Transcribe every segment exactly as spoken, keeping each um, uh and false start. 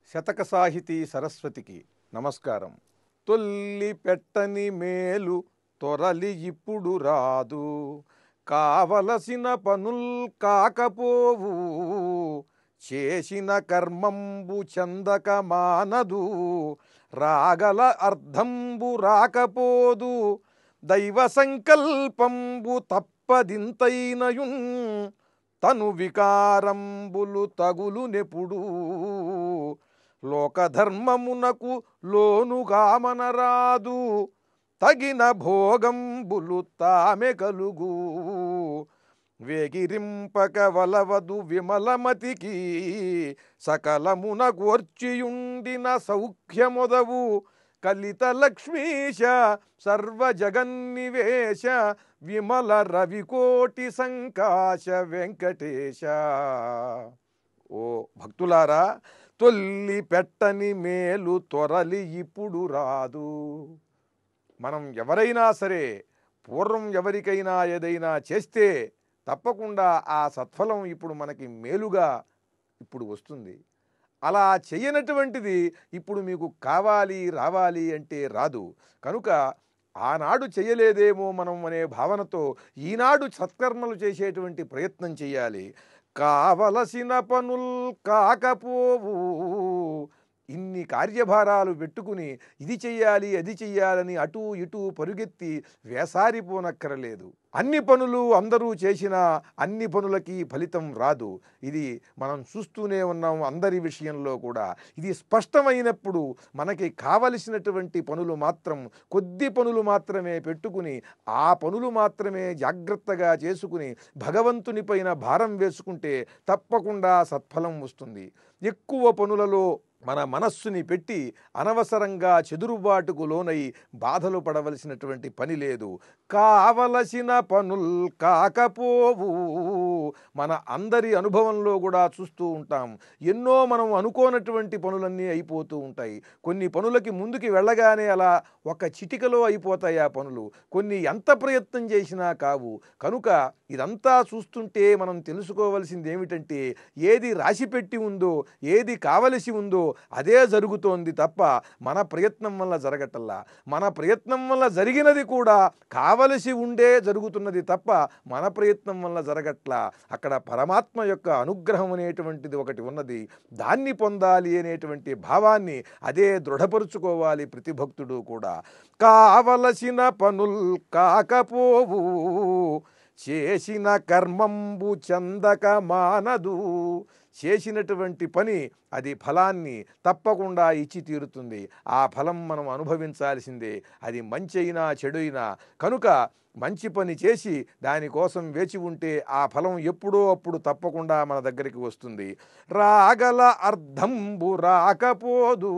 శతక సాహితీ సరస్వతికి నమస్కారం. తొల్లి పెట్టని మేలు తొరలి ఇప్పుడు రాదు, కావలసిన పనుల్ కాకపోవు, చేసిన కర్మంబు చందక మానదు, రాగల అర్థంబు రాకపోదు, దైవ సంకల్పంబు తప్పదింతైనయున్, తను వికారంబులు తగులు నెప్పుడు, లోకధర్మమునకు లోనుగామనరాదు, తగిన భోగంబులు తామె కలుగు, వేగిరింపక వలవదు విమలమతికి, సకలమున గోర్చియుండిన సౌఖ్యమొదవు, కలిత లక్ష్మీశ సర్వజగన్నివేశ, విమల రవికోటి సంకాశ వెంకటేశ. ఓ భక్తులారా, తొల్లి పెట్టని మేలు తొరలి ఇప్పుడు రాదు. మనం ఎవరైనా సరే పూర్వం ఎవరికైనా ఏదైనా చేస్తే తప్పకుండా ఆ సత్ఫలం ఇప్పుడు మనకి మేలుగా ఇప్పుడు వస్తుంది. అలా చేయనటువంటిది ఇప్పుడు మీకు కావాలి రావాలి అంటే రాదు. కనుక ఆనాడు చేయలేదేమో మనం అనే భావనతో ఈనాడు సత్కర్మలు చేసేటువంటి ప్రయత్నం చేయాలి. కావలసిన పనుల్ కాకపోవు, ఇన్ని కార్యభారాలు పెట్టుకుని ఇది చెయ్యాలి అది చెయ్యాలని అటూ ఇటూ పరుగెత్తి వేసారిపోనక్కరలేదు. అన్ని పనులు అందరూ చేసినా అన్ని పనులకి ఫలితం రాదు. ఇది మనం చూస్తూనే ఉన్నాం అందరి విషయంలో కూడా. ఇది స్పష్టమైనప్పుడు మనకి కావలసినటువంటి పనులు మాత్రం కొద్ది పనులు మాత్రమే పెట్టుకుని ఆ పనులు మాత్రమే జాగ్రత్తగా చేసుకుని భగవంతుని పైన భారం వేసుకుంటే తప్పకుండా సత్ఫలం వస్తుంది. ఎక్కువ పనులలో మన మనస్సుని పెట్టి అనవసరంగా చెదురుబాటుకు లోనై బాధలు పడవలసినటువంటి పని లేదు. కావలసిన పనుల్ కాకపోవు, మన అందరి అనుభవంలో కూడా చూస్తూ ఉంటాం. ఎన్నో మనం అనుకోనటువంటి పనులన్నీ అయిపోతూ ఉంటాయి. కొన్ని పనులకి ముందుకి వెళ్ళగానే అలా ఒక చిటికలో అయిపోతాయి ఆ పనులు. కొన్ని ఎంత ప్రయత్నం చేసినా కావు. కనుక ఇదంతా చూస్తుంటే మనం తెలుసుకోవలసింది ఏమిటంటే, ఏది రాసిపెట్టి ఉందో ఏది కావలసి ఉందో అదే జరుగుతోంది తప్ప మన ప్రయత్నం వల్ల జరగటల్లా. మన ప్రయత్నం వల్ల జరిగినది కూడా కావలసి ఉండే జరుగుతున్నది తప్ప మన ప్రయత్నం వల్ల జరగట్లా. అక్కడ పరమాత్మ యొక్క అనుగ్రహం అనేటువంటిది ఒకటి ఉన్నది. దాన్ని పొందాలి అనేటువంటి భావాన్ని అదే దృఢపరుచుకోవాలి ప్రతి భక్తుడు కూడా. కావలసిన పనుల్ కాకపోవు, చేసిన కర్మంబు చందక మానదు, చేసినటువంటి పని అది ఫలాన్ని తప్పకుండా ఇచ్చి తీరుతుంది. ఆ ఫలం మనం అనుభవించాల్సిందే, అది మంచి అయినా చెడు అయినా. కనుక మంచి పని చేసి దానికోసం వేచి ఉంటే ఆ ఫలం ఎప్పుడో అప్పుడు తప్పకుండా మన దగ్గరికి వస్తుంది. రాగల అర్థంబు రాకపోదు,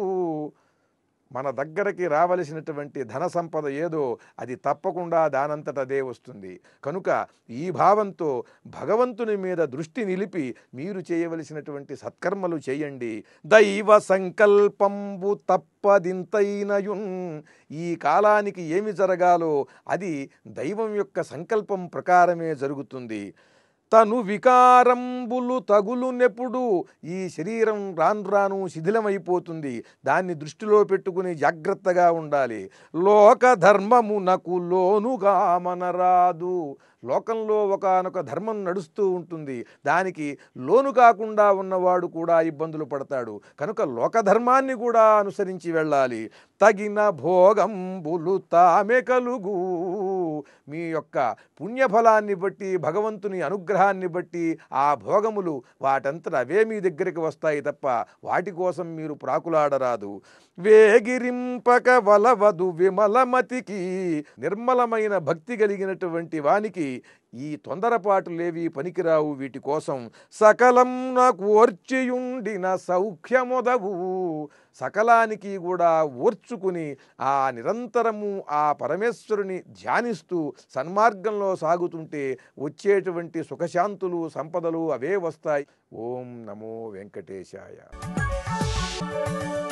మన దగ్గరికి రావలసినటువంటి ధన సంపద ఏదో అది తప్పకుండా దానంతట అదే వస్తుంది. కనుక ఈ భావంతో భగవంతుని మీద దృష్టి నిలిపి మీరు చేయవలసినటువంటి సత్కర్మలు చేయండి. దైవ సంకల్పంబు తప్పదింతైనయున్, ఈ కాలానికి ఏమి జరగాలో అది దైవం యొక్క సంకల్పం ప్రకారమే జరుగుతుంది. తను వికారంబులు తగులునెప్పుడు, ఈ శరీరం రాను రాను శిథిలమైపోతుంది. దాన్ని దృష్టిలో పెట్టుకుని జాగ్రత్తగా ఉండాలి. లోక ధర్మమునకు లోనుగా మనరాదు, లోకంలో ఒకానొక ధర్మం నడుస్తూ ఉంటుంది. దానికి లోను కాకుండా ఉన్నవాడు కూడా ఇబ్బందులు పడతాడు. కనుక లోకధర్మాన్ని కూడా అనుసరించి వెళ్ళాలి. తగిన భోగంబులు తామె కలుగు, మీ యొక్క పుణ్యఫలాన్ని బట్టి భగవంతుని అనుగ్రహాన్ని బట్టి ఆ భోగములు వాటంతట అవే మీ దగ్గరికి వస్తాయి తప్ప వాటి కోసం మీరు ప్రాకులాడరాదు. వేగిరింపక వలవదు విమలమతికి, నిర్మలమైన భక్తి కలిగినటువంటి వానికి ఈ తొందరపాటులేవి పనికిరావు. వీటి కోసం సకలం నాకు ఓర్చియుండిన సౌఖ్యమొదవు, సకలానికి కూడా ఓర్చుకుని ఆ నిరంతరము ఆ పరమేశ్వరుని ధ్యానిస్తూ సన్మార్గంలో సాగుతుంటే వచ్చేటువంటి సుఖశాంతులు సంపదలు అవే వస్తాయి. ఓం నమో వెంకటేశాయ.